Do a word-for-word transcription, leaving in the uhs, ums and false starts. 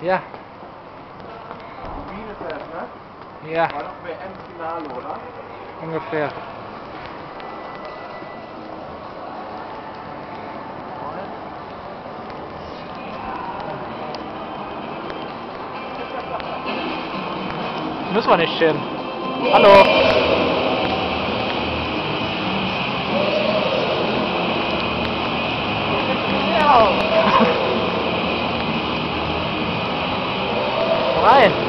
Ja. Bielefeld, ne? Ja. War doch W M-Finale, oder? Ungefähr. Müssen wir nicht stehen. Hallo. Rein.